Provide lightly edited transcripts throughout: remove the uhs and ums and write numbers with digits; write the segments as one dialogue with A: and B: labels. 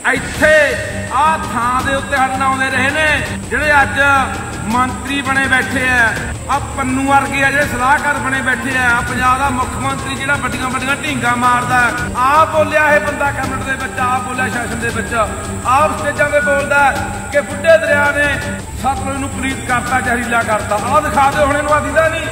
A: ਇੱਥੇ ਆ ਥਾਂ ਦੇ ਉੱਤੇ ਸਾਡੇ ਨਾਲ ਆਉਂਦੇ ਰਹੇ ਨੇ ਜਿਹੜੇ ਅੱਜ ਮੰਤਰੀ ਬਣੇ ਬੈਠੇ ਆ ਪੰਨੂ ਵਰਗੇ ਆ ਜਿਹੜੇ ਸਲਾਹਕਾਰ ਬਣੇ ਬੈਠੇ ਆ ਪੰਜਾਬ ਦਾ ਮੁੱਖ ਮੰਤਰੀ ਜਿਹੜਾ ਵੱਡੀਆਂ ਵੱਡੀਆਂ ਢੀਂਗਾ ਮਾਰਦਾ ਆ ਬੋਲਿਆ ਇਹ ਬੰਦਾ ਕੈਬਨਿਟ ਦੇ ਵਿੱਚ ਆ ਬੋਲਿਆ ਸ਼ਾਸਨ ਦੇ ਵਿੱਚ ਆਪ ਸਟੇਜਾਂ ਤੇ ਬੋਲਦਾ ਕਿ ਬੁੱਢੇ ਦਰਿਆ ਨੇ ਸਤਲੁਜ ਨੂੰ ਪਲੀਤ ਕਰਤਾ ਜ਼ਹਿਰੀਲਾ ਕਰਤਾ ਆ ਦਿਖਾ ਦਿਓ ਹੁਣ ਇਹਨੂੰ ਆ ਦਿੰਦਾ ਨਹੀਂ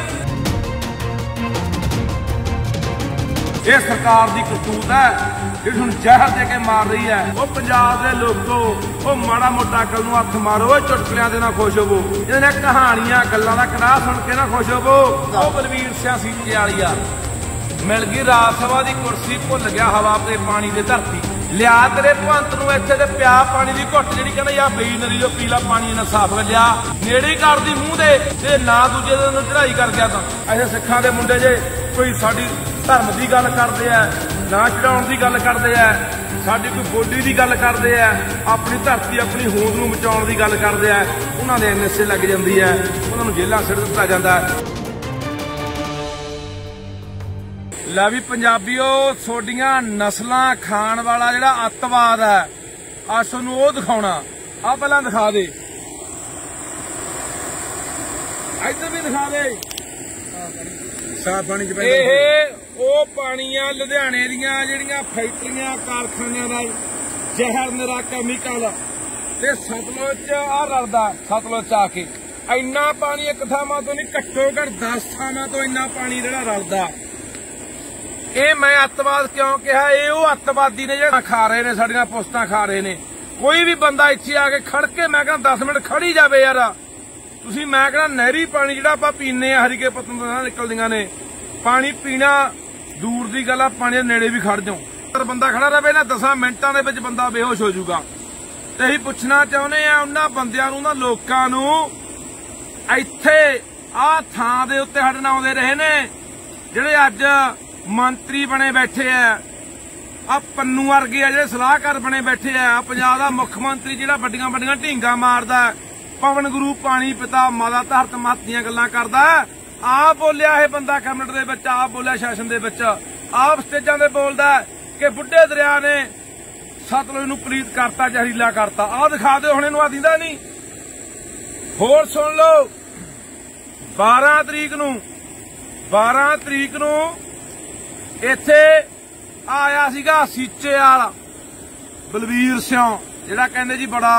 A: ਇਹ ਸਰਕਾਰ ਦੀ ਕਰਤੂਤ ਹੈ ਜਿਹੜੀ ਹੁਣ ਜ਼ਹਿਰ ਦੇ ਕੇ ਮਾਰ ਰਹੀ ਹੈ। ਉਹ ਪੰਜਾਬ ਦੇ ਲੋਕੋ ਉਹ ਮਾੜਾ ਮੋਟਾ ਅਕਲ ਨੂੰ ਹੱਥ ਮਾਰੋ ਚੁਟਕਲਿਆਂ ਦੇ ਨਾਲ ਖੁਸ਼ ਹੋਵੋ ਇਹਨੇ ਕਹਾਣੀਆਂ ਗੱਲਾਂ ਦਾ ਕੜਾਹ ਸੁਣ ਕੇ ਨਾ ਖੁਸ਼ ਹੋਵੋ। ਉਹ ਬਲਵੀਰ ਸਿੰਘ ਸੀਚੇ ਵਾਲੀ ਆ ਮਿਲ ਗਈ ਰਾਜ ਸਭਾ ਦੀ ਕੁਰਸੀ ਭੁੱਲ ਗਿਆ ਹਵਾ ਤੇ ਪਾਣੀ ਦੇ ਧਰਤੀ ਲਿਆ ਤੇਰੇ ਭੰਤ ਨੂੰ ਇੱਥੇ ਤੇ ਪਿਆ ਪਾਣੀ ਦੀ ਘੁੱਟ ਜਿਹੜੀ ਕਹਿੰਦਾ ਯਾ ਬਈ ਨਦੀ ਉਹ ਪੀਲਾ ਪਾਣੀ ਨਾਲ ਸਾਫ਼ ਲਿਆ ਨੇੜੇ ਕਰਦੀ ਮੂੰਹ ਦੇ ਤੇ ਨਾ ਦੂਜੇ ਦਿਨ ਚੜਾਈ ਕਰ ਗਿਆ ਤਾਂ ਐਸੇ ਸਿੱਖਾਂ ਦੇ ਮੁੰਡੇ ਜੇ ਕੋਈ ਸਾਡੀ ਧਰਮ ਦੀ ਗੱਲ ਕਰਦੇ ਆ ਨਾ ਚੜਾਉਣ ਦੀ ਗੱਲ ਕਰਦੇ ਆ ਸਾਡੀ ਕੋਈ ਬੋਲੀ ਦੀ ਗੱਲ ਕਰਦੇ ਆ ਆਪਣੀ ਧਰਤੀ ਆਪਣੀ ਹੋਂਦ ਨੂੰ ਬਚਾਉਣ ਦੀ ਗੱਲ ਕਰਦੇ ਆ ਉਹਨਾਂ ਦੇ ਐਨਐਸਏ ਲੱਗ ਜਾਂਦੀ ਹੈ ਉਹਨਾਂ ਨੂੰ ਜੇਲ੍ਹਾਂ ਸਿੱਟ ਦਿੱਤਾ ਜਾਂਦਾ ਲੈ ਵੀ ਪੰਜਾਬੀਓ ਤੁਹਾਡੀਆਂ ਨਸਲਾਂ ਖਾਣ ਵਾਲਾ ਜਿਹੜਾ ਅੱਤਵਾਦ ਹੈ ਆ ਤੁਹਾਨੂੰ ਉਹ ਦਿਖਾਉਣਾ ਆ ਪਹਿਲਾਂ ਦਿਖਾ ਦੇ ਇੱਧਰ ਵੀ ਦਿਖਾ ਦੇ ਸਾਫ ਪਾਣੀ ਚ ਇਹ ਉਹ ਪਾਣੀ ਆ ਲੁਧਿਆਣੇ ਦੀਆਂ ਜਿਹੜੀਆਂ ਫੈਕਟਰੀਆਂ ਕਾਰਖਾਨਿਆਂ ਦਾ ਜ਼ਹਿਰ ਨਿਰਾ ਕੈਮੀਕਲ ਤੇ ਸਤਲੁਜ ਚ ਆ ਰਲਦਾ ਸਤਲੁਜ ਚ ਆ ਕੇ ਇੰਨਾ ਪਾਣੀ ਇੱਕ ਥਾਵਾਂ ਤੋਂ ਨਹੀਂ ਘੱਟੋ ਘੱਟ 10 ਥਾਵਾਂ ਤੋਂ ਇੰਨਾ ਪਾਣੀ ਜਿਹੜਾ ਰਲਦਾ ਇਹ ਮੈਂ ਅੱਤਵਾਦ ਕਿਉਂ ਕਿਹਾ ਇਹ ਉਹ ਅੱਤਵਾਦੀ ਨੇ ਜਿਹੜਾ ਖਾ ਰਹੇ ਨੇ ਸਾਡੀਆਂ ਪੁਸਤਾਂ ਖਾ ਰਹੇ ਨੇ ਕੋਈ ਵੀ ਬੰਦਾ ਇੱਥੇ ਆ ਕੇ ਖੜ ਕੇ ਮੈਂ ਕਹਿੰਦਾ 10 ਮਿੰਟ ਖੜੀ ਜਾਵੇ ਯਾਰ ਤੁਸੀਂ ਮੈਂ ਕਹਿੰਦਾ ਨਹਿਰੀ ਪਾਣੀ ਜਿਹੜਾ ਆਪਾਂ ਪੀਨੇ ਆ ਹਰੀਕੇ ਪੱਤਨ ਤੋਂ ਨਿਕਲਦੀਆਂ ਨੇ ਪਾਣੀ ਪੀਣਾ ਦੂਰ ਦੀ ਗੱਲ ਆ ਪਾਣੀ ਦੇ ਨੇੜੇ ਵੀ ਖੜ ਜਾਓ ਬੰਦਾ ਖੜਾ ਰਹੇ ਨਾ 10 ਮਿੰਟਾਂ ਦੇ ਵਿੱਚ ਬੰਦਾ ਬੇਹੋਸ਼ ਹੋ ਜਾਊਗਾ ਤੇ ਅਸੀਂ ਪੁੱਛਣਾ ਚਾਹੁੰਦੇ ਆ ਉਹਨਾਂ ਬੰਦਿਆਂ ਨੂੰ ਉਹਨਾਂ ਲੋਕਾਂ ਨੂੰ ਇੱਥੇ ਆ ਥਾਂ ਦੇ ਉੱਤੇ ਸਾਡੇ ਨਾਲ ਆਉਂਦੇ ਰਹੇ ਨੇ ਜਿਹੜੇ ਅੱਜ ਮੰਤਰੀ ਬਣੇ ਬੈਠੇ ਆ ਪੰਨੂ ਵਰਗੇ ਆ ਜਿਹੜੇ ਸਲਾਹਕਾਰ ਬਣੇ ਬੈਠੇ ਆ ਪੰਜਾਬ ਦਾ ਮੁੱਖ ਮੰਤਰੀ ਜਿਹੜਾ ਵੱਡੀਆਂ ਵੱਡੀਆਂ ਢੀਂਗਾ ਮਾਰਦਾ ਪਵਨ ਗੁਰੂ ਪਾਣੀ ਪਿਤਾ ਮਾਤਾ ਧਰਤ ਮੱਤ ਦੀਆਂ ਗੱਲਾਂ ਕਰਦਾ ਆ ਬੋਲਿਆ ਇਹ ਬੰਦਾ ਕੈਬਨਿਟ ਦੇ ਵਿੱਚ ਆ ਬੋਲਿਆ ਸ਼ਾਸਨ ਦੇ ਵਿੱਚ ਆਪ ਸਟੇਜਾਂ ਤੇ ਬੋਲਦਾ ਕਿ ਬੁੱਢੇ ਦਰਿਆ ਨੇ ਸਤਲੁਜ ਨੂੰ ਪਲੀਤ ਕਰਤਾ ਜ਼ਹਿਰੀਲਾ ਕਰਤਾ ਆ ਦਿਖਾ ਦਿਓ ਹੁਣ ਇਹਨੂੰ ਆ ਦਿੰਦਾ ਨਹੀਂ ਹੋਰ ਸੁਣ ਲਓ 12 ਤਰੀਕ ਨੂੰ ਇੱਥੇ ਆਇਆ ਸੀਗਾ ਸੀਚੇ ਵਾਲਾ ਬਲਵੀਰ ਸਿੰਘ ਜਿਹੜਾ ਕਹਿੰਦੇ ਜੀ ਬੜਾ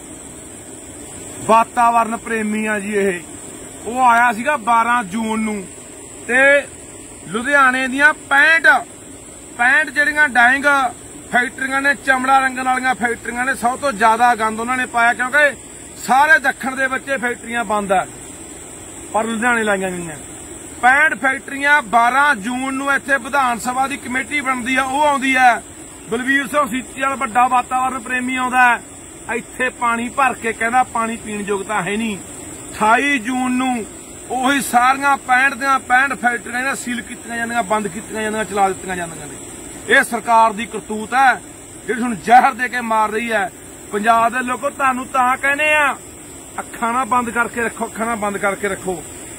A: ਵਾਤਾਵਰਨ ਪ੍ਰੇਮੀ ਆ ਜੀ ਇਹ ਉਹ ਆਇਆ ਸੀਗਾ 12 ਜੂਨ ਨੂੰ ਤੇ ਲੁਧਿਆਣੇ ਦੀਆਂ 65 ਜਿਹੜੀਆਂ ਡਾਇੰਗ ਫੈਕਟਰੀਆਂ ਨੇ ਚਮੜਾ ਰੰਗਣ ਵਾਲੀਆਂ ਫੈਕਟਰੀਆਂ ਨੇ ਸਭ ਤੋਂ ਜ਼ਿਆਦਾ ਗੰਦ ਉਹਨਾਂ ਨੇ ਪਾਇਆ ਕਿਉਂਕਿ ਸਾਰੇ ਦੱਖਣ ਦੇ ਵਿੱਚ ਫੈਕਟਰੀਆਂ ਬੰਦ ਆ ਪਰ ਲੁਧਿਆਣੇ ਲਾਈਆਂ ਗਈਆਂ 65 ਫੈਕਟਰੀਆਂ 12 ਜੂਨ ਨੂੰ ਇੱਥੇ ਵਿਧਾਨ ਸਭਾ ਦੀ ਕਮੇਟੀ ਬਣਦੀ ਆ ਉਹ ਆਉਂਦੀ ਹੈ ਬਲਵੀਰ ਸਿੰਘ ਸੀਚੇ ਵਾਲਾ ਵੱਡਾ ਵਾਤਾਵਰਨ ਪ੍ਰੇਮੀ ਆਉਂਦਾ ਇੱਥੇ ਪਾਣੀ ਭਰ ਕੇ ਕਹਿੰਦਾ ਪਾਣੀ ਪੀਣ ਯੋਗਤਾ ਹੈ ਨਹੀਂ 28 ਜੂਨ ਨੂੰ ਉਹੀ ਸਾਰੀਆਂ 65 ਦੀਆਂ 65 ਫੈਕਟਰੀਆਂ ਇਹਨਾਂ ਸੀਲ ਕੀਤੀਆਂ ਜਾਂਦੀਆਂ ਬੰਦ ਕੀਤੀਆਂ ਜਾਂਦੀਆਂ ਚਲਾ ਦਿੱਤੀਆਂ ਜਾਂਦੀਆਂ ਨੇ ਇਹ ਸਰਕਾਰ ਦੀ ਕਰਤੂਤ ਹੈ ਜਿਹੜੀ ਹੁਣ ਜ਼ਹਿਰ ਦੇ ਕੇ ਮਾਰ ਰਹੀ ਹੈ ਪੰਜਾਬ ਦੇ ਲੋਕੋ ਤੁਹਾਨੂੰ ਤਾਂ ਕਹਿੰਦੇ ਆ ਅੱਖਾਂ ਨਾ ਬੰਦ ਕਰਕੇ ਰੱਖੋ ਅੱਖਾਂ ਨਾ ਬੰਦ ਕਰਕੇ ਰੱਖੋ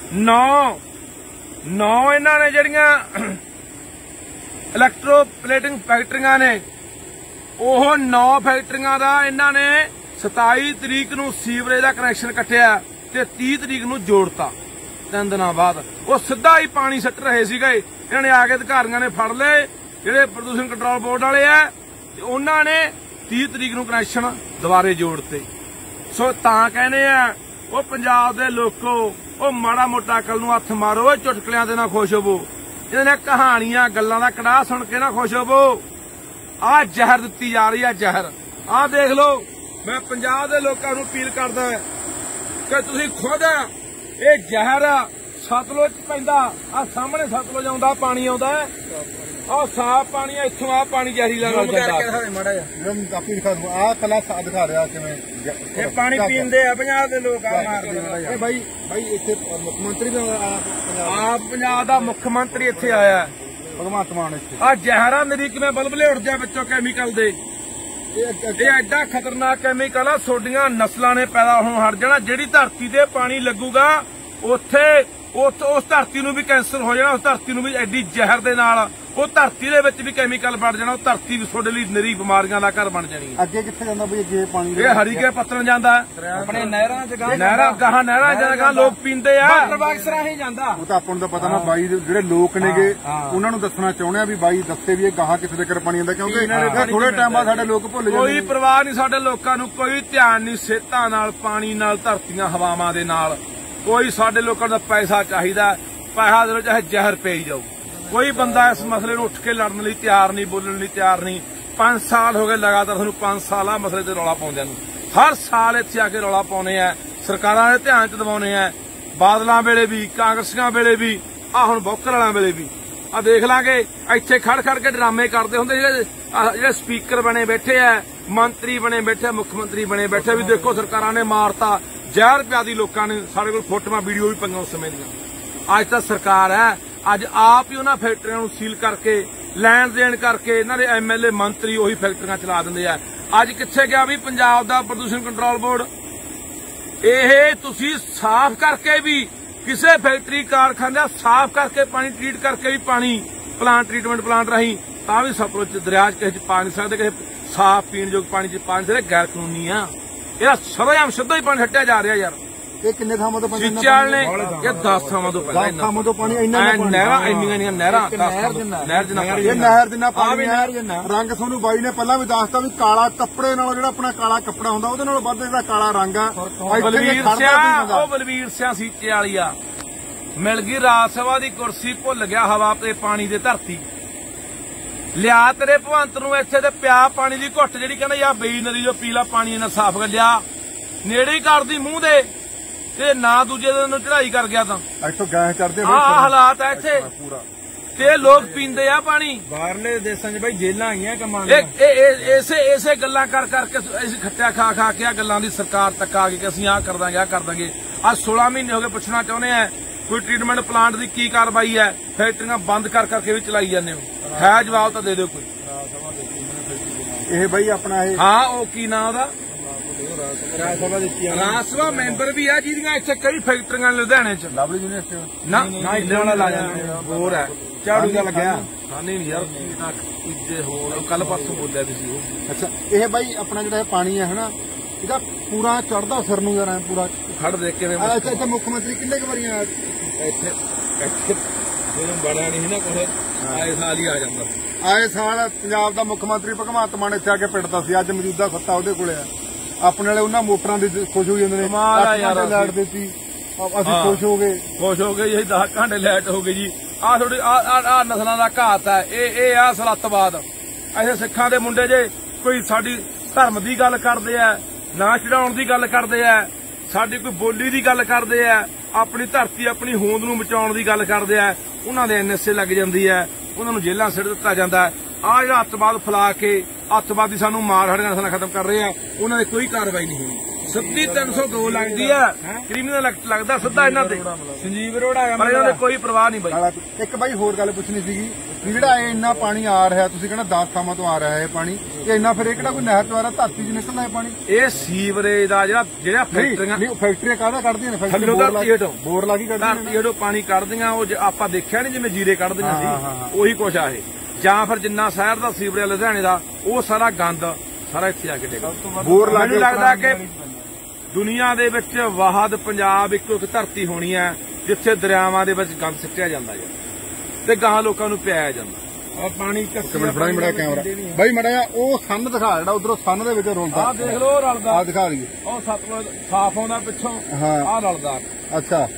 A: 9 ਇਹਨਾਂ ਨੇ ਜਿਹੜੀਆਂ ਇਲੈਕਟ੍ਰੋਪਲੇਟਿੰਗ ਫੈਕਟਰੀਆਂ ਨੇ ਉਹ 9 ਫੈਕਟਰੀਆਂ ਦਾ ਇਹਨਾਂ ਨੇ 27 ਤਰੀਕ ਨੂੰ ਸੀਵਰੇਜ ਦਾ ਕਨੈਕਸ਼ਨ ਕੱਟਿਆ ਤੇ 30 ਤਰੀਕ ਨੂੰ ਜੋੜਤਾ 3 ਦਿਨਾਂ ਬਾਅਦ ਉਹ ਸਿੱਧਾ ਹੀ ਪਾਣੀ ਸੱਟ ਰਹੇ ਸੀਗੇ ਇਹਨਾਂ ਨੇ ਆ ਕੇ ਅਧਿਕਾਰੀਆਂ ਨੇ ਫੜ ਲਏ ਜਿਹੜੇ ਪ੍ਰਦੂਸ਼ਣ ਕੰਟਰੋਲ ਬੋਰਡ ਵਾਲੇ ਆ ਤੇ ਉਹਨਾਂ ਨੇ 30 ਤਰੀਕ ਨੂੰ ਕਨੈਕਸ਼ਨ ਦੁਬਾਰੇ ਜੋੜਤੇ ਸੋ ਤਾਂ ਕਹਿੰਦੇ ਆ ਉਹ ਪੰਜਾਬ ਦੇ ਲੋਕੋ ਉਹ ਮਾੜਾ ਮੋਟਾ ਅਕਲ ਨੂੰ ਹੱਥ ਮਾਰੋ ਚੁਟਕਲਿਆਂ ਦੇ ਨਾਲ ਖੁਸ਼ ਹੋਵੋ ਇਹਨੇ ਕਹਾਣੀਆਂ ਗੱਲਾਂ ਦਾ ਕੜਾਹ ਸੁਣ ਕੇ ਨਾ ਖੁਸ਼ ਹੋਵੋ ਆ ਜ਼ਹਿਰ ਦਿੱਤੀ ਜਾ ਰਹੀ ਆ ਜ਼ਹਿਰ ਆ ਦੇਖ ਲਓ ਮੈਂ ਪੰਜਾਬ ਦੇ ਲੋਕਾਂ ਨੂੰ ਅਪੀਲ ਕਰਦਾ ਕਿ ਤੁਸੀਂ ਖੁਦ ਇਹ ਜ਼ਹਿਰ ਸਤਲੁਜ ਪੈਂਦਾ ਆ ਸਾਹਮਣੇ ਸਤਲੁਜ ਆਉਂਦਾ ਪਾਣੀ ਆਉਂਦਾ ਆ ਸਾਫ ਪਾਣੀ ਇੱਥੋਂ ਆ ਪਾਣੀ ਜ਼ਹਿਰੀਲਾ ਰਲ ਜਾਂਦਾ ਆ ਕਲਾ ਦਿਖਾ ਰਿਹਾ ਕਿਵੇਂ ਇਹ ਪਾਣੀ ਪੀਂਦੇ ਆ ਪੰਜਾਬ ਦੇ ਲੋਕ ਆ ਮਾਰਦੇ ਬਾਈ ਇੱਥੇ ਮੁੱਖ ਮੰਤਰੀ ਆਪ ਪੰਜਾਬ ਦਾ ਮੁੱਖ ਮੰਤਰੀ ਇੱਥੇ ਆਇਆ ਭਗਵੰਤ ਮਾਨ ਇੱਥੇ ਆ ਜ਼ਹਿਰਾ ਮੇਰੀ ਕਿਵੇਂ ਬਲਬਲੇ ਉੱਡ ਜਾ ਵਿੱਚੋਂ ਕੈਮੀਕਲ ਦੇ ਇਹ ਐਡਾ ਖਤਰਨਾਕ ਕੈਮੀਕਲ ਆ ਤੁਹਾਡੀਆਂ ਨਸਲਾਂ ਨੇ ਪੈਦਾ ਹੋਣ ਹਟ ਜਾਣਾ ਜਿਹੜੀ ਧਰਤੀ ਤੇ ਪਾਣੀ ਲੱਗੂਗਾ ਉੱਥੇ ਉਸ ਧਰਤੀ ਨੂੰ ਵੀ ਕੈਂਸਰ ਹੋ ਜਾਣਾ ਉਸ ਧਰਤੀ ਨੂੰ ਵੀ ਐਡੀ ਜ਼ਹਿਰ ਦੇ ਨਾਲ ਉਹ ਧਰਤੀ ਦੇ ਵਿੱਚ ਵੀ ਕੈਮੀਕਲ ਵੜ ਜਾਣਾ, ਉਹ ਧਰਤੀ ਵੀ ਤੁਹਾਡੇ ਲਈ ਨਿਰੀ ਬਿਮਾਰੀਆਂ ਦਾ ਘਰ ਬਣ ਜਾਣੀ ਹੈ।
B: ਅੱਗੇ ਕਿੱਥੇ ਜਾਂਦਾ ਬਈ ਅੱਗੇ ਪਾਣੀ?
A: ਇਹ ਹਰੀਕੇ ਪੱਤਣ ਜਾਂਦਾ
C: ਆਪਣੇ ਨਹਿਰਾਂ ਚ
A: ਨਹਿਰਾਂ ਜਗ੍ਹਾ ਲੋਕ ਪੀਂਦੇ ਆ,
C: ਵਾਟਰ ਬਾਕਸ ਰਾਹੀਂ ਜਾਂਦਾ।
B: ਉਹ ਤਾਂ ਆਪਾਂ ਨੂੰ ਤਾਂ ਪਤਾ ਨਾ ਬਾਈ ਜਿਹੜੇ ਲੋਕ ਨੇਗੇ ਉਹਨਾਂ ਨੂੰ ਦੱਸਣਾ ਚਾਹੁੰਦੇ ਆ ਵੀ ਬਾਈ ਦੱਸੇ ਵੀ ਇਹ ਗਾਹਾਂ ਕਿੱਥੇ ਤੱਕ ਪਾਣੀ ਆਉਂਦਾ, ਕਿਉਂਕਿ ਥੋੜੇ ਟਾਈਮ ਬਾਅਦ ਸਾਡੇ ਲੋਕ ਭੁੱਲ ਜਾਂਦੇ।
A: ਕੋਈ ਪਰਵਾਹ ਨਹੀਂ ਸਾਡੇ ਲੋਕਾਂ ਨੂੰ, ਕੋਈ ਧਿਆਨ ਨਹੀਂ ਸਿਹਤਾਂ ਨਾਲ, ਪਾਣੀ ਨਾਲ, ਧਰਤੀਆਂ ਹਵਾਵਾਂ ਦੇ ਨਾਲ। ਕੋਈ ਸਾਡੇ ਲੋਕਾਂ ਦਾ ਪੈਸਾ ਚਾਹੀਦਾ, ਪੈਸਾ ਦੇ ਚਾਹੇ ਜ਼ਹਿਰ ਪਈ ਜਾਊ। ਕੋਈ ਬੰਦਾ ਇਸ ਮਸਲੇ ਨੂੰ ਉੱਠ ਕੇ ਲੜਨ ਲਈ ਤਿਆਰ ਨਹੀਂ, ਬੋਲਣ ਲਈ ਤਿਆਰ ਨਹੀਂ। 5 ਸਾਲ ਹੋ ਗਏ ਲਗਾਤਾਰ, ਸਾਨੂੰ 5 ਸਾਲ ਆ ਮਸਲੇ ਤੇ ਰੌਲਾ ਪਾਉਂਦਿਆਂ ਨੂੰ। ਹਰ ਸਾਲ ਇੱਥੇ ਆ ਕੇ ਰੌਲਾ ਪਾਉਨੇ ਆ, ਸਰਕਾਰਾਂ ਦੇ ਧਿਆਨ ਚ ਦਿਵਾਉਣੇ ਆ, ਬਾਦਲਾਂ ਵੇਲੇ ਵੀ, ਕਾਂਗਰਸੀਆਂ ਵੇਲੇ ਵੀ, ਆ ਹੁਣ ਬੋਕਰ ਵਾਲਿਆਂ ਵੇਲੇ ਵੀ। ਆ ਦੇਖ ਲਾਂਗੇ ਇੱਥੇ ਖੜ ਕੇ ਡਰਾਮੇ ਕਰਦੇ ਹੁੰਦੇ ਜਿਹੜੇ ਸਪੀਕਰ ਬਣੇ ਬੈਠੇ ਆ, ਮੰਤਰੀ ਬਣੇ ਬੈਠੇ, ਮੁੱਖ ਮੰਤਰੀ ਬਣੇ ਬੈਠੇ, ਵੀ ਦੇਖੋ ਸਰਕਾਰਾਂ ਨੇ ਮਾਰਤਾ, ਜ਼ਹਿਰ ਪਿਆ ਦੀ ਲੋਕਾਂ ਨੇ। ਸਾਡੇ ਕੋਲ ਫੋਟੋਆਂ ਵੀਡੀਓ ਵੀ ਪਈਆਂ ਉਸ ਸਮੇਂ ਦੀਆਂ। ਅੱਜ ਤਾਂ ਸਰਕਾਰ ਹੈ, ਅੱਜ ਆਪ ਹੀ ਉਹਨਾਂ ਫੈਕਟਰੀਆਂ ਨੂੰ ਸੀਲ ਕਰਕੇ, ਲੈਣ ਦੇਣ ਕਰਕੇ ਇਹਨਾਂ ਦੇ MLA ਮੰਤਰੀ ਉਹੀ ਫੈਕਟਰੀਆਂ ਚਲਾ ਦਿੰਦੇ ਆ। ਅੱਜ ਕਿੱਥੇ ਗਿਆ ਵੀ ਪੰਜਾਬ ਦਾ ਪ੍ਰਦੂਸ਼ਣ ਕੰਟਰੋਲ ਬੋਰਡ? ਇਹ ਤੁਸੀਂ ਸਾਫ਼ ਕਰਕੇ ਵੀ ਕਿਸੇ ਫੈਕਟਰੀ ਕਾਰਖਾਨੇ ਸਾਫ਼ ਕਰਕੇ ਪਾਣੀ ਟ੍ਰੀਟ ਕਰਕੇ ਵੀ ਪਾਣੀ ਟ੍ਰੀਟਮੈਂਟ ਪਲਾਂਟ ਰਾਹੀਂ ਤਾਂ ਵੀ ਸਤਲੁਜ ਦਰਿਆ 'ਚ ਕਿਸੇ 'ਚ ਪਾ ਨਹੀਂ ਸਕਦੇ, ਕਿਸੇ ਸਾਫ਼ ਪੀਣ ਯੋਗ ਪਾਣੀ 'ਚ ਪਾ ਨਹੀਂ ਸਕਦੇ। ਗੈਰ ਕਾਨੂੰਨੀ ਆ, ਇਹਦਾ ਸਰੇਆਮ ਸਿੱਧਾ ਹੀ ਪਾਣੀ ਹੱਟਿਆ ਜਾ ਰਿਹਾ ਯਾਰ।
B: ਇਹ ਕਿੰਨੇ ਥਾਵਾਂ ਤੋਂ ਪਾਣੀ?
A: ਚੀਚਾਲ ਨੇ ਇਹ 10 ਥਾਵਾਂ ਤੋਂ ਪਹਿਲਾਂ
B: 10 ਥਾਵਾਂ ਤੋਂ ਪਾਣੀ ਇੰਨਾ
A: ਨਹਿਰਾਂ ਇੰਨੀਆਂ ਨਹਿਰਾਂ ਨਹਿਰ
B: ਜਿੰਨਾ ਪਾਣੀ ਰੰਗ ਤੁਹਾਨੂੰ ਬਾਈ ਨੇ ਪਹਿਲਾਂ ਵੀ ਦੱਸਤਾ ਵੀ ਕਾਲਾ ਕੱਪੜੇ ਨਾਲ ਜਿਹੜਾ ਆਪਣਾ ਕਾਲਾ ਕੱਪੜਾ ਹੁੰਦਾ ਉਹਦੇ ਨਾਲ ਵੱਧ ਜਿਹੜਾ ਕਾਲਾ ਰੰਗ ਆ।
A: ਬਲਵੀਰ ਸਿਆ ਸੀਚੇ ਵਾਲੀ ਆ, ਮਿਲ ਗਈ ਰਾਜ ਸਭਾ ਦੀ ਕੁਰਸੀ, ਭੁੱਲ ਗਿਆ ਹਵਾ ਤੇ ਪਾਣੀ ਦੇ ਧਰਤੀ। ਲਿਆ ਤੇਰੇ ਭਵੰਤ ਨੂੰ ਇੱਥੇ ਤੇ ਪਿਆ ਪਾਣੀ ਦੀ ਘੁੱਟ, ਜਿਹੜੀ ਕਹਿੰਦਾ ਯਾ ਬਈ ਨਦੀ ਜੋ ਪੀਲਾ ਪਾਣੀ ਇਹਨਾਂ ਸਾਫ਼ ਕਰ ਲਿਆ, ਨੇੜੇ ਹੀ ਕਰਦੀ ਮੂੰਹ ਦੇ, ਤੇ ਨਾ ਦੂਜੇ ਦਿਨ ਨੂੰ ਚੜਾਈ ਕਰ ਗਿਆ ਤਾਂ
B: ਇੱਥੋਂ ਗੈਸ ਚੜਦੇ
A: ਆ ਹਾਲਾਤ ਆ ਇੱਥੇ ਤੇ ਲੋਕ ਪੀਂਦੇ ਆ ਪਾਣੀ।
C: ਬਾਹਰਲੇ ਦੇਸ਼ਾਂ 'ਚ ਬਈ ਜੇਲਾਂ ਆਈਆਂ ਕੰਮਾਂ
A: ਇਸੇ ਗੱਲਾਂ ਕਰਕੇ ਅਸੀਂ ਖੱਟਿਆ ਖਾ ਕੇ ਆ ਗੱਲਾਂ ਦੀ ਸਰਕਾਰ ਤੱਕ ਆ ਗਈ ਕਿ ਅਸੀਂ ਆਹ ਕਰ ਦਾਂਗੇ। ਅੱਜ 16 ਮਹੀਨੇ ਹੋ ਗਏ, ਪੁੱਛਣਾ ਚਾਹੁੰਦੇ ਆ ਕੋਈ ਟ੍ਰੀਟਮੈਂਟ ਪਲਾਂਟ ਦੀ ਕੀ ਕਾਰਵਾਈ ਹੈ? ਫੈਕਟਰੀਆਂ ਬੰਦ ਕਰਕੇ ਵੀ ਚਲਾਈ ਜਾਂਦੇ ਹੋ, ਹੈ ਜਵਾਬ ਤਾਂ ਦੇ ਦਿਓ ਕੋਈ।
B: ਇਹ ਬਈ ਆਪਣਾ ਇਹ
A: ਹਾਂ ਉਹ ਕੀ ਨਾਂ ਉਹਦਾ? ਰਾਜ ਸਭਾ ਮੈਂਬਰ ਵੀ ਆ, ਜਿਹਦੀਆਂ ਇੱਥੇ ਕਈ ਫੈਕਟਰੀਆਂ ਲੁਧਿਆਣੇ 'ਚ।
B: ਲਵਲੀ ਯੂਨੀਵਰਸਿਟੀ
A: ਨਾ ਇੱਲੇ ਵਾਲਾ ਲਾ ਜਾਂਦੇ ਹੋਰ ਹੈ,
B: ਝਾੜੂ ਦਾ ਲੱਗਿਆ
A: ਸਾਨੇ ਨਹੀਂ ਯਾਰ, ਤੀਜੇ ਹੋਰ ਕੱਲ ਪਰਸੋਂ ਬੋਲਿਆ ਸੀ ਉਹ।
B: ਅੱਛਾ ਇਹ ਬਾਈ ਆਪਣਾ ਜਿਹੜਾ ਇਹ ਪਾਣੀ ਹੈ ਹਨਾ, ਇਹਦਾ ਪੂਰਾ ਚੜਦਾ ਸਿਰ ਨੂੰ ਯਾਰ ਪੂਰਾ
A: ਖੜ ਦੇਖ ਕਿਵੇਂ।
B: ਅੱਛਾ ਇੱਥੇ ਮੁੱਖ ਮੰਤਰੀ ਕਿੰਨੇ ਕੁ ਵਾਰੀਆਂ
A: ਇੱਥੇ ਉਹਨੂੰ ਬੜਿਆ ਨਹੀਂ ਨਾ ਕੋਲੇ, ਆਏ ਸਾਲ ਹੀ ਆ ਜਾਂਦਾ।
B: ਆਏ ਸਾਲ ਪੰਜਾਬ ਦਾ ਮੁੱਖ ਮੰਤਰੀ ਭਗਵੰਤ ਮਾਨ ਇੱਥੇ ਆ ਕੇ ਪਿੱਟਦਾ ਸੀ। ਅੱਜ ਮੌਜੂਦਾ ਖੱਤਾ ਉਹਦੇ ਕੋਲੇ ਆ। ਆਪਣੇ ਵਾਲੇ ਉਹਨਾਂ ਮੋਟਰਾਂ ਦੀ ਖੁਸ਼ ਹੋ ਜਾਂਦੇ ਨੇ, ਲਾਈਟ ਦਿੱਤੀ ਅਸੀਂ ਖੁਸ਼ ਹੋ ਗਏ
A: ਜੀ। 10 ਘੰਟੇ ਲਾਈਟ ਹੋ ਗਈ ਜੀ। ਆਹ ਥੋੜੀ ਆ ਨਸਲਾਂ ਦਾ ਘਾਤ ਹੈ, ਇਹ ਆ ਸਲੱਤਵਾਦ। ਐਸੇ ਸਿੱਖਾਂ ਦੇ ਮੁੰਡੇ ਜੇ ਕੋਈ ਸਾਡੀ ਧਰਮ ਦੀ ਗੱਲ ਕਰਦੇ ਆ, ਨਾ ਚੜਾਉਣ ਦੀ ਗੱਲ ਕਰਦੇ ਆ, ਸਾਡੀ ਕੋਈ ਬੋਲੀ ਦੀ ਗੱਲ ਕਰਦੇ ਆ, ਆਪਣੀ ਧਰਤੀ ਆਪਣੀ ਹੋਂਦ ਨੂੰ ਬਚਾਉਣ ਦੀ ਗੱਲ ਕਰਦੇ ਆ, ਉਹਨਾਂ ਦੇ NSA ਲੱਗ ਜਾਂਦੀ ਹੈ, ਉਹਨਾਂ ਨੂੰ ਜੇਲ੍ਹਾਂ ਸਿੱਟ ਦਿੱਤਾ ਜਾਂਦਾ। ਆਹ ਜਿਹੜਾ ਅੱਤਵਾਦ ਫੈਲਾ ਕੇ ਅੱਤਵਾਦੀ ਸਾਨੂੰ ਮਾਰ ਸਾਡੀਆਂ ਨਸਲਾਂ ਖਤਮ ਕਰ ਰਹੇ ਆ, ਉਹਨਾਂ ਦੀ ਕੋਈ ਕਾਰਵਾਈ ਨਹੀਂ ਹੋਈ। ਸਿੱਧੀ 302 ਲੱਗਦੀ ਆ, ਕ੍ਰਿਮੀਨਲ ਲੱਗਦਾ ਸਿੱਧਾ ਇਹਨਾਂ ਤੇ,
C: ਸੰਜੀਵ ਅਰੋੜਾ,
A: ਪਰ ਇਹਨਾਂ ਦੇ ਕੋਈ ਪਰਵਾਹ ਨਹੀਂ ਬਾਈ।
B: ਇੱਕ ਬਾਈ ਹੋਰ ਗੱਲ ਪੁੱਛਣੀ ਸੀਗੀ ਵੀ ਜਿਹੜਾ ਇਹ ਇੰਨਾ ਪਾਣੀ ਆ ਰਿਹਾ, ਤੁਸੀਂ ਕਹਿੰਦਾ 10 ਥਾਵਾਂ ਤੋਂ ਆ ਰਿਹਾ ਹੈ ਪਾਣੀ, ਇਹ ਇੰਨਾ ਫਿਰ ਇਹ ਕਿਹੜਾ ਕੋਈ ਨਹਿਰ ਤੋਂ ਆ ਰਿਹਾ, ਧਰਤੀ 'ਚ ਨਿਕਲਦਾ ਹੈ ਪਾਣੀ?
A: ਇਹ ਸੀਵਰੇਜ ਦਾ ਜਿਹੜਾ
B: ਫੈਕਟਰੀਆਂ ਕਾਹਦਾ ਕੱਢਦੀਆਂ ਨੇ?
A: ਧਰਤੀ ਹੇਠੋਂ
B: ਬੋਰ ਲਾ ਕੇ ਕੱਢਦੀਆਂ,
A: ਧਰਤੀ ਹੇਠੋਂ ਪਾਣੀ ਕੱਢਦੀਆਂ। ਉਹ ਆਪਾਂ ਦੇਖਿਆ ਨੀ ਜਿਵੇਂ ਜੀਰੇ ਕੱਢਦੀਆਂ ਸੀ, ਉਹੀ ਕੁਛ ਆ ਇਹ। ਜਾਂ ਫਿਰ ਜਿੰਨਾ ਸ਼ਹਿਰ ਦਾ ਸੀਵਰੇਜ ਲੁਧਿਆਣੇ ਦਾ, ਉਹ ਸਾਰਾ ਗੰਦ ਸਾਰਾ ਇੱਥੇ ਆ ਕੇ ਡੇਗਾ।
B: ਬੋਰ ਲਾ ਕੇ
A: ਲੱਗਦਾ ਕਿ ਦੁਨੀਆ ਦੇ ਵਿੱਚ ਵਾਹਦ ਪੰਜਾਬ ਇੱਕੋ ਇੱਕ ਧਰਤੀ ਹੋਣੀ ਹੈ ਜਿੱਥੇ ਦਰਿਆਵਾਂ ਦੇ ਵਿੱਚ ਗੰਦ ਸਿੱਟਿਆ ਜਾਂਦਾ ਹੈ ਤੇ ਗਾਹਾਂ ਲੋਕਾਂ ਨੂੰ ਪਿਆਇਆ ਜਾਂਦਾ।
C: ਔਰ ਪਾਣੀ
B: ਬੜਾ ਮੜਾ ਕੈਮਰਾ ਬਾਈ ਮੜਾ ਉਹ ਸੰਨ ਦਿਖਾ, ਜਿਹੜਾ ਉਧਰੋਂ ਸੰਨ ਦੇ ਵਿੱਚ ਰੁਲਦਾ।
A: ਆਹ ਦੇਖ ਲਓ ਰਲਦਾ,
B: ਆਹ ਦਿਖਾ ਲਈਏ।
A: ਉਹ ਸਤਲੁਜ ਸਾਫ਼ ਆਉਂਦਾ ਪਿੱਛੋਂ, ਆਹ ਰਲਦਾ।
B: ਅੱਛਾ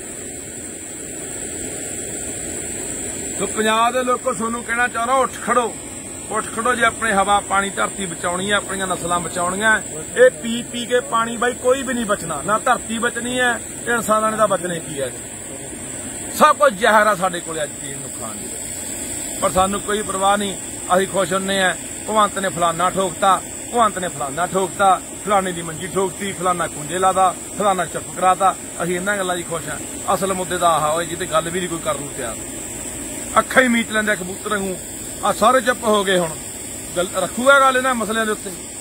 A: ਤੇ ਪੰਜਾਬ ਦੇ ਲੋਕੋ ਤੁਹਾਨੂੰ ਕਹਿਣਾ ਚਾਹੁੰਦਾ, ਉੱਠ ਖੜੋ ਜੇ ਆਪਣੇ ਹਵਾ ਪਾਣੀ ਧਰਤੀ ਬਚਾਉਣੀ ਹੈ, ਆਪਣੀਆਂ ਨਸਲਾਂ ਬਚਾਉਣੀਆਂ। ਇਹ ਪੀ ਕੇ ਪਾਣੀ ਬਾਈ ਕੋਈ ਵੀ ਨਹੀਂ ਬਚਣਾ, ਨਾ ਧਰਤੀ ਬਚਣੀ ਹੈ ਤੇ ਇਨਸਾਨਾਂ ਨੇ ਤਾਂ ਬਚਣੇ ਕੀ ਹੈ। ਸਭ ਕੁਝ ਜ਼ਹਿਰ ਆ ਸਾਡੇ ਕੋਲ ਅੱਜ ਪੀਣ ਨੂੰ, ਖਾਣ ਨੂੰ, ਪਰ ਸਾਨੂੰ ਕੋਈ ਪਰਵਾਹ ਨਹੀਂ। ਅਸੀਂ ਖੁਸ਼ ਹੁੰਨੇ ਆ, ਭਗਵੰਤ ਨੇ ਫਲਾਨਾ ਠੋਕਤਾ, ਭਗਵੰਤ ਨੇ ਫਲਾਨਾ ਠੋਕਤਾ, ਫਲਾਣੇ ਦੀ ਮੰਜੀ ਠੋਕਤੀ, ਫਲਾਨਾ ਕੁੰਜੇ ਲਾਦਾ, ਫਲਾਨਾ ਚੁੱਪ ਕਰਾਤਾ। ਅਸੀਂ ਇਹਨਾਂ ਗੱਲਾਂ 'ਚ ਖੁਸ਼ ਹਾਂ। ਅਸਲ ਮੁੱਦੇ ਦਾ ਆਹ ਹੋਏ ਜਿਹਦੇ ਗੱਲ ਵੀ ਨਹੀਂ ਕੋਈ ਕਰਨ ਨੂੰ ਤਿਆਰ। ਅੱਖਾਂ ਹੀ ਮੀਚ ਲੈਂਦੇ ਕਬੂਤਰ ਵਾਂਗੂ। ਆ ਸਾਰੇ ਚੁੱਪ ਹੋ ਗਏ, ਹੁਣ ਰੱਖੂਗਾ ਗੱਲ ਇਹਨਾਂ ਮਸਲਿਆਂ ਦੇ ਉੱਤੇ।